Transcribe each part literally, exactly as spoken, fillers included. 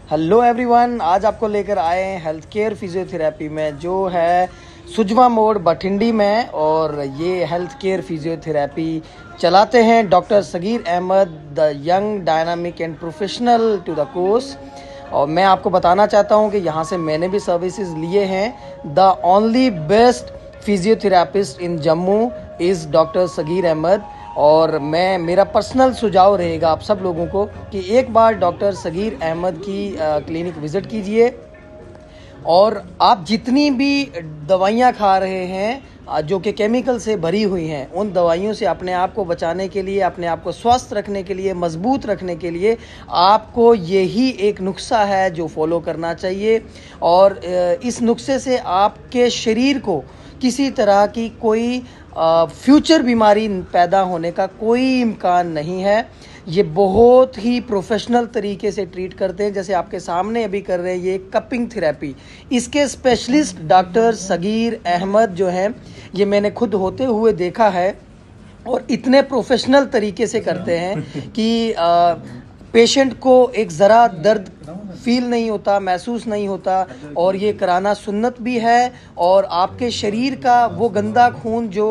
Hello everyone, आज आपको लेकर आए हैं हेल्थ केयर फिजियोथेरेपी में जो है सुजमा मोड़ बठिंडी में। और ये हेल्थ केयर फिजियोथेरेपी चलाते हैं doctor Sagir Ahmad, the young dynamic and professional to the course. और मैं आपको बताना चाहता हूँ कि यहाँ से मैंने भी सर्विसेज लिए हैं। The only best physiotherapist in Jammu is doctor Sagir Ahmad. और मैं मेरा पर्सनल सुझाव रहेगा आप सब लोगों को कि एक बार डॉक्टर सगीर अहमद की क्लिनिक विज़िट कीजिए। और आप जितनी भी दवाइयाँ खा रहे हैं जो कि केमिकल से भरी हुई हैं, उन दवाइयों से अपने आप को बचाने के लिए, अपने आप को स्वस्थ रखने के लिए, मजबूत रखने के लिए आपको यही एक नुस्खा है जो फॉलो करना चाहिए। और इस नुस्खे से आपके शरीर को किसी तरह की कोई फ्यूचर बीमारी पैदा होने का कोई इम्कान नहीं है। ये बहुत ही प्रोफेशनल तरीके से ट्रीट करते हैं, जैसे आपके सामने अभी कर रहे हैं ये कपिंग थेरेपी। इसके स्पेशलिस्ट डॉक्टर सगीर अहमद जो हैं, ये मैंने खुद होते हुए देखा है और इतने प्रोफेशनल तरीके से करते हैं कि आ, पेशेंट को एक ज़रा दर्द फील नहीं होता, महसूस नहीं होता। और ये कराना सुन्नत भी है। और आपके शरीर का वो गंदा खून जो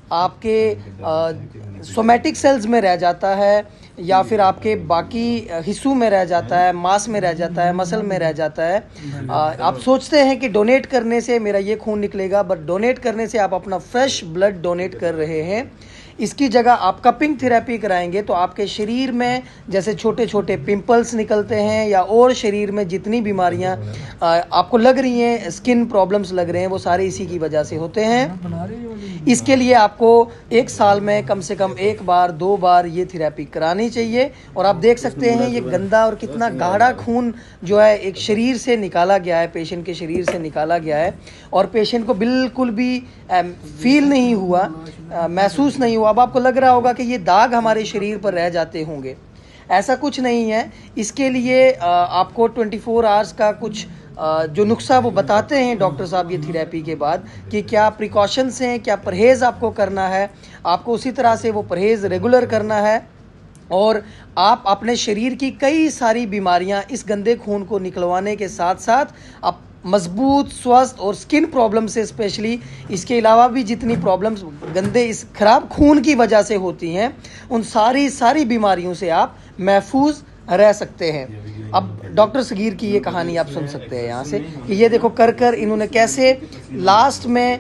आपके सोमैटिक सेल्स में रह जाता है या फिर आपके बाकी हिस्सों में रह जाता है, मांस में रह जाता है, मसल में रह जाता है, आ, आप सोचते हैं कि डोनेट करने से मेरा ये खून निकलेगा, बट डोनेट करने से आप अपना फ्रेश ब्लड डोनेट कर रहे हैं। इसकी जगह आप कपिंग थेरेपी कराएंगे तो आपके शरीर में जैसे छोटे छोटे पिंपल्स निकलते हैं या और शरीर में जितनी बीमारियां आपको लग रही हैं, स्किन प्रॉब्लम्स लग रहे हैं, वो सारे इसी की वजह से होते हैं। इसके लिए आपको एक साल में कम से कम एक बार दो बार ये थेरेपी करानी चाहिए। और आप देख सकते हैं ये गंदा और कितना गाढ़ा खून जो है एक शरीर से निकाला गया है, पेशेंट के शरीर से निकाला गया है। और पेशेंट को बिल्कुल भी फील नहीं हुआ, महसूस नहीं हुआ। अब आपको लग रहा होगा कि ये दाग हमारे शरीर पर रह जाते होंगे, ऐसा कुछ नहीं है। इसके लिए आपको चौबीस आवर्स का कुछ जो नुस्खा वो बताते हैं डॉक्टर साहब ये थेरेपी के बाद कि क्या प्रिकॉशंस हैं, क्या परहेज़ आपको करना है, आपको उसी तरह से वो परहेज़ रेगुलर करना है। और आप अपने शरीर की कई सारी बीमारियां इस गंदे खून को निकलवाने के साथ साथ आप मजबूत, स्वस्थ और स्किन प्रॉब्लम से स्पेशली, इसके अलावा भी जितनी प्रॉब्लम्स गंदे इस खराब खून की वजह से होती हैं, उन सारी सारी बीमारियों से आप महफूज रह सकते हैं। अब डॉक्टर सगीर की ये कहानी आप सुन सकते हैं यहाँ से कि ये देखो कर कर इन्होंने कैसे लास्ट में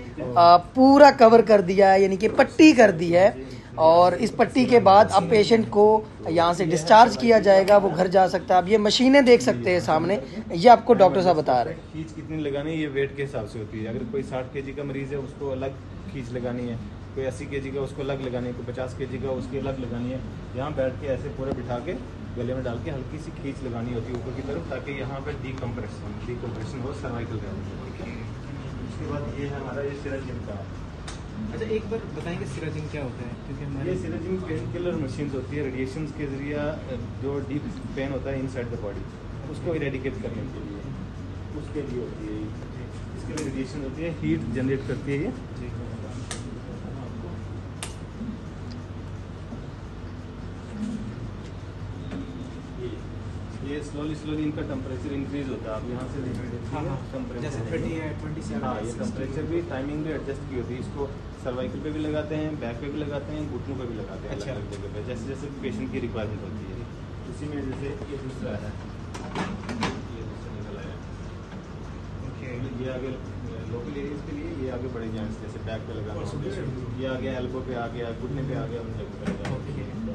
पूरा कवर कर दिया है, यानी कि पट्टी कर दी है। और इस पट्टी के बाद अब पेशेंट को यहाँ से डिस्चार्ज किया जाएगा, वो घर जा सकता है। अब ये मशीनें देख सकते हैं सामने, ये आपको डॉक्टर साहब बता रहे हैं। खींच कितनी लगानी है ये वेट के हिसाब से होती है। अगर कोई साठ केजी का मरीज है उसको अलग खींच लगानी है, कोई अस्सी केजी का उसको अलग लगानी है, कोई पचास केजी का उसकी अलग लगानी है। यहाँ बैठ के ऐसे पूरे बिठा के गले में डाल के हल्की सी खींच लगानी होती है ऊपर की तरफ, ताकि यहाँ पे डीकम्प्रेशन डीकम्प्रेशन हो सर्वाइकल का। उसके बाद ये है हमारा ये सिराजिम का। अच्छा, एक बार बताएंगे सिराजिंग क्या होता है? क्योंकि हमारे ये सिराजिंग पेन किलर मशीन होती है, रेडिएशन के जरिए जो डीप पेन होता है इनसाइड द बॉडी उसको इरेडिकेट करने के लिए, उसके लिए होती है। इसके लिए रेडिएशन होती है, हीट जनरेट करती है ये। ये स्लोली स्लोली इनका टेम्परेचर इंक्रीज होता है। आप यहाँ से देख टेम्परेचर जैसे थर्टी है, ट्वेंटी सेवन। हाँ, ये टेम्परेचर भी टाइमिंग भी एडजस्ट की होती है। इसको सर्वाइकल पे भी लगाते हैं, बैक पे भी लगाते हैं, घुटनों पे भी लगाते हैं। अच्छा, अलग जगह पे जैसे जैसे पेशेंट की रिक्वायरमेंट होती है। इसी में जैसे ये दूसरा है, ये दूसरा निकल आया। ओके, ये आगे लोकल एरियाज के लिए, ये आगे बड़े जॉइंट्स जैसे बैक पे लगाना, ये आ गया एल्बो पे आ गया, घुटने पे आ गया, उन जगह पे लगाना।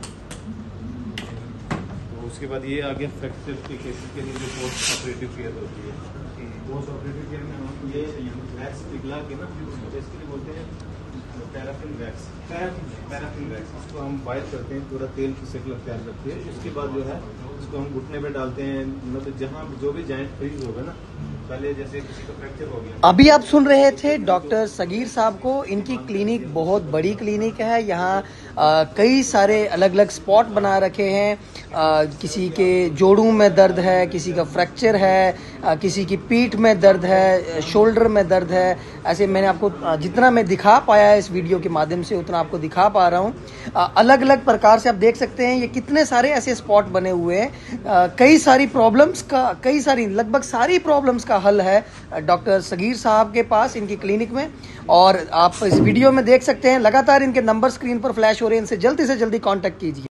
तो उसके बाद ये आ गया फ्रैक्चर के केसेस के लिए जो पोस्ट ऑपरेटिव केयर होती है। पोस्ट ऑपरेटिव केयर में हम ये वैक्स पिघला के ना, इसके लिए बोलते हैं पैराफिन वैक्स। पैराफिन वैक्स इसको हम बॉयल करते हैं, पूरा तेल की शक्ल तैयार करते हैं। उसके बाद जो है इसको हम घुटने पे डालते हैं, मतलब जहाँ जो भी जॉइंट फ्रीज होगा ना पहले जैसे किसी को फ्रैक्चर हो गया। अभी आप सुन रहे थे डॉक्टर सगीर साहब को। इनकी क्लिनिक बहुत बड़ी क्लिनिक है। यहाँ आ, कई सारे अलग अलग स्पॉट बना रखे हैं। आ, किसी के जोड़ों में दर्द है, किसी का फ्रैक्चर है, आ, किसी की पीठ में दर्द है, शोल्डर में दर्द है। ऐसे मैंने आपको आ, जितना मैं दिखा पाया है इस वीडियो के माध्यम से उतना आपको दिखा पा रहा हूँ। अलग अलग प्रकार से आप देख सकते हैं ये कितने सारे ऐसे स्पॉट बने हुए हैं। आ, कई सारी प्रॉब्लम्स का कई सारी लगभग सारी प्रॉब्लम्स का हल है डॉक्टर सगीर साहब के पास इनकी क्लिनिक में। और आप इस वीडियो में देख सकते हैं लगातार इनके नंबर स्क्रीन पर फ्लैश हो रहे हैं। इनसे जल्दी से जल्दी कांटेक्ट कीजिए।